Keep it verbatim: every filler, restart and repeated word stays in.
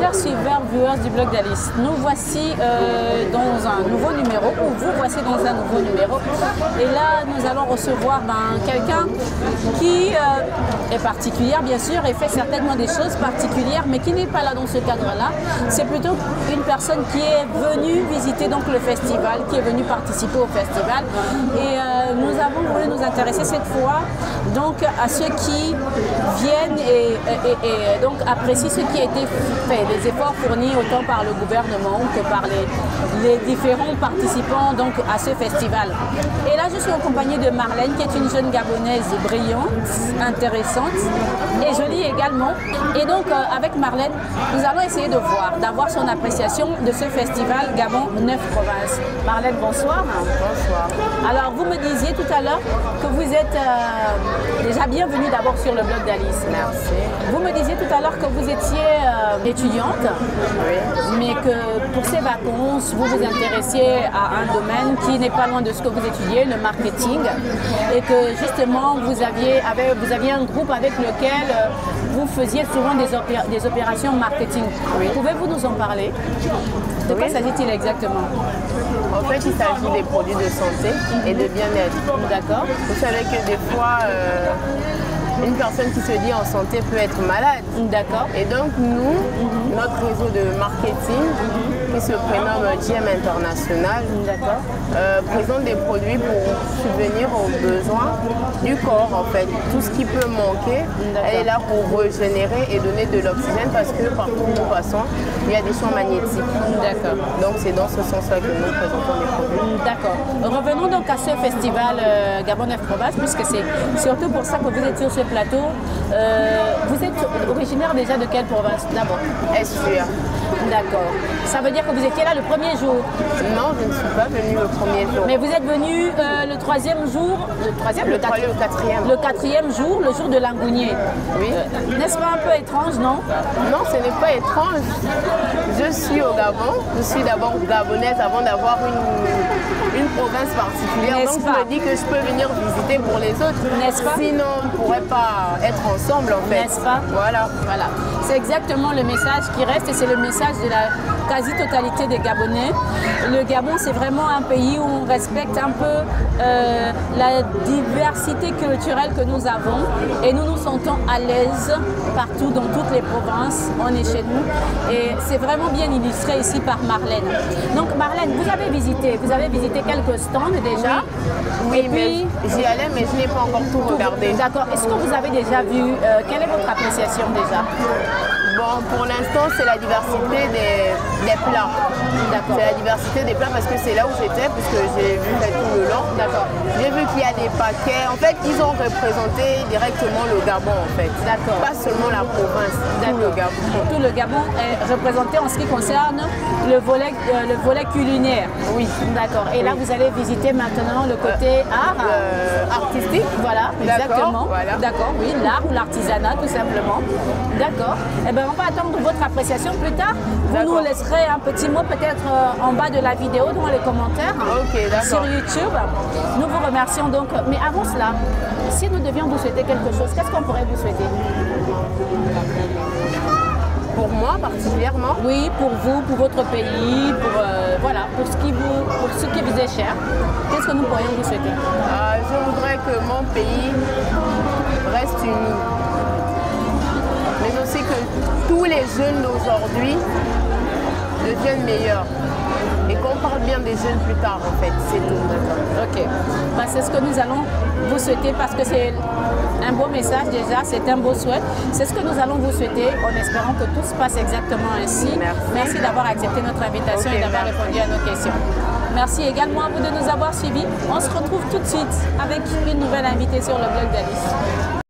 Chers suiveurs, viewers du blog d'Alice, nous voici euh, dans un nouveau numéro, ou vous voici dans un nouveau numéro. Et là, nous allons recevoir ben, quelqu'un qui euh, est particulière, bien sûr, et fait certainement des choses particulières, mais qui n'est pas là dans ce cadre-là. C'est plutôt une personne qui est venue visiter donc, le festival, qui est venue participer au festival. Et euh, nous avons voulu nous intéresser cette fois donc, à ceux qui viennent et, et, et donc apprécient ce qui a été fait, les efforts fournis autant par le gouvernement que par les, les différents participants donc, à ce festival. Et là, je suis accompagnée de Marlène, qui est une jeune Gabonaise brillante, intéressante et jolie également. Et donc, euh, avec Marlène, nous allons essayer de voir, d'avoir son appréciation de ce festival Gabon neuf Provinces. Marlène, bonsoir. Bonsoir. Alors, vous me disiez tout à l'heure que vous êtes euh, déjà bienvenue d'abord sur le blog d'Alice. Merci. Vous me disiez tout à l'heure que vous étiez euh, étudiante, oui. mais que pour ces vacances, vous vous intéressiez à un domaine qui n'est pas loin de ce que vous étudiez, le marketing, et que justement, vous aviez, avec, vous aviez un groupe avec lequel euh, vous faisiez souvent des, opé des opérations marketing. Oui. Pouvez-vous nous en parler? De quoi oui. s'agit-il exactement? En fait, il s'agit des produits de santé et de bien-être. D'accord. Vous savez que des fois, euh, une personne qui se dit en santé peut être malade. D'accord. Et donc, nous, mm-hmm. notre réseau de marketing, mm-hmm. qui se prénomme G M International, euh, présente des produits pour subvenir aux besoins du corps, en fait. Tout ce qui peut manquer, elle est là pour régénérer et donner de l'oxygène parce que partout où nous passons, il y a des champs magnétiques. D'accord. Donc, c'est dans ce sens-là que nous présentons les produits. D'accord. Revenons donc à ce festival euh, Gabon neuf Provinces, puisque c'est surtout pour ça que vous êtes sur ce plateau. Euh, vous êtes originaire déjà de quelle province d'abord? Essuire. D'accord. Ça veut dire que vous étiez là le premier jour? Non, je ne suis pas venue le premier jour. Mais vous êtes venu euh, le troisième jour, le troisième, le, le, quatrième, le quatrième. Le quatrième jour, le jour de l'Angounier. Oui. Euh, N'est-ce pas un peu étrange, non? Non, ce n'est pas étrange. Je suis au Gabon. Je suis d'abord gabonaise avant d'avoir une, une province particulière. Donc je me dis que je peux venir visiter pour les autres. N'est-ce pas? Sinon, on ne pourrait pas être ensemble en fait. N'est-ce pas? Voilà. Voilà. C'est exactement le message qui reste et c'est le message de la quasi-totalité des Gabonais. Le Gabon, c'est vraiment un pays où on respecte un peu euh, la diversité culturelle que nous avons et nous nous sentons à l'aise partout dans toutes les provinces. On est chez nous et c'est vraiment bien illustré ici par Marlène. Donc Marlène, vous avez visité, vous avez visité quelques stands déjà. Oui, oui, mais j'y allais, mais je n'ai pas encore tout regardé. D'accord. Est-ce que vous avez déjà vu, euh, quelle est votre appréciation déjà? Bon, pour l'instant, c'est la diversité des, des plats. D'accord. C'est la diversité des plats parce que c'est là où j'étais, puisque j'ai vu tout le long. D'accord. J'ai vu qu'il y a des paquets. En fait, ils ont représenté directement le Gabon, en fait. D'accord. Pas seulement la province, tout le Gabon. Tout le Gabon est représenté en ce qui concerne le volet, euh, le volet culinaire. Oui. D'accord. Et là, vous allez visiter maintenant le côté euh, art. Euh, artistique. Voilà, exactement. Voilà. D'accord, oui, l'art ou l'artisanat, tout simplement. D'accord. Eh bien, on va attendre votre appréciation plus tard. Vous nous laisserez un petit mot peut-être euh, en bas de la vidéo, dans les commentaires, okay, sur YouTube. Nous vous remercions donc. Mais avant cela, si nous devions vous souhaiter quelque chose, qu'est-ce qu'on pourrait vous souhaiter? Pour moi particulièrement? Oui, pour vous, pour votre pays, pour, euh, voilà, pour, ce qui vous, pour ce qui vous est cher. Qu'est-ce que nous pourrions vous souhaiter? euh, Je voudrais que mon pays reste uni. Mais aussi que tous les jeunes d'aujourd'hui deviennent meilleurs. Et qu'on parle bien des jeunes plus tard, en fait, c'est tout. Ok. Bah, c'est ce que nous allons vous souhaiter parce que c'est un beau message déjà, c'est un beau souhait. C'est ce que nous allons vous souhaiter en espérant que tout se passe exactement ainsi. Merci, Merci d'avoir accepté notre invitation okay, et d'avoir répondu à nos questions. Merci également à vous de nous avoir suivis. On se retrouve tout de suite avec une nouvelle invitée sur le blog d'Alice.